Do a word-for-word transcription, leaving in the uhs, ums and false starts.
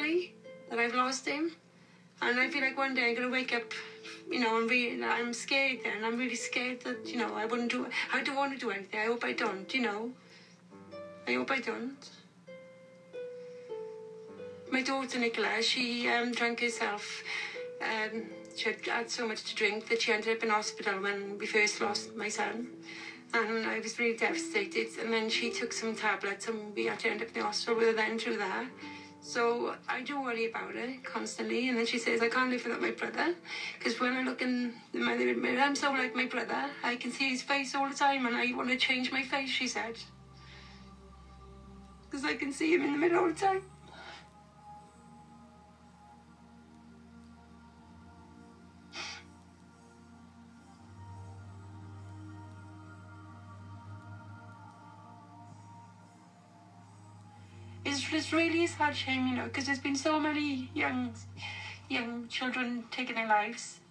mentally that I've lost him. And I feel like one day I'm going to wake up, you know, and be, I'm scared then. I'm really scared that, you know, I wouldn't do, I don't want to do anything. I hope I don't, you know. I hope I don't. My daughter, Nicola, she um, drank herself. Um, she had had so much to drink that she ended up in hospital when we first lost my son. And I was really devastated. And then she took some tablets and we had to end up in the hospital with her then through that. So I do worry about her constantly. And then she says, I can't live without my brother. Because when I look in the mirror, I'm so like my brother. I can see his face all the time and I want to change my face, she said. Because I can see him in the mirror all the time. It's just really a sad shame, you know, because there's been so many young, young children taking their lives.